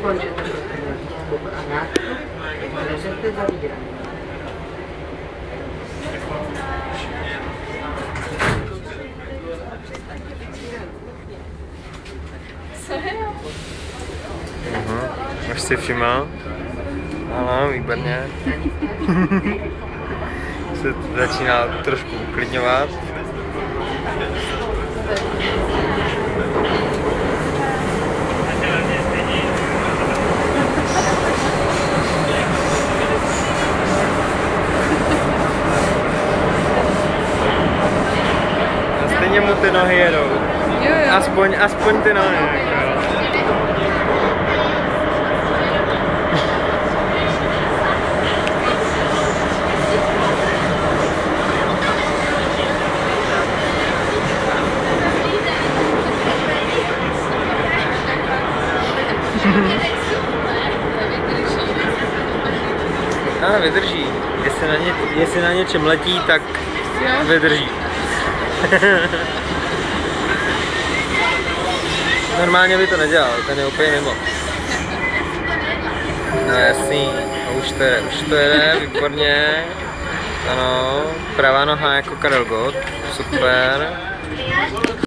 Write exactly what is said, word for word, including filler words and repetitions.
ukončete a nástup, lezete za výrami. Aha, už si všiml? Ano, výborně. Se začíná trošku uklidňovat. A stejně mu ty nohy jedou. Jo, jo. Aspoň, aspoň ty nohy. A vydrží. Jestli na, ně, jestli na něčem letí, tak Jo. vydrží. Normálně by to nedělal, ten je úplně mimo. No jasný, a už to jde, už to jde, výborně. Ano, pravá noha jako Karel Gott, super.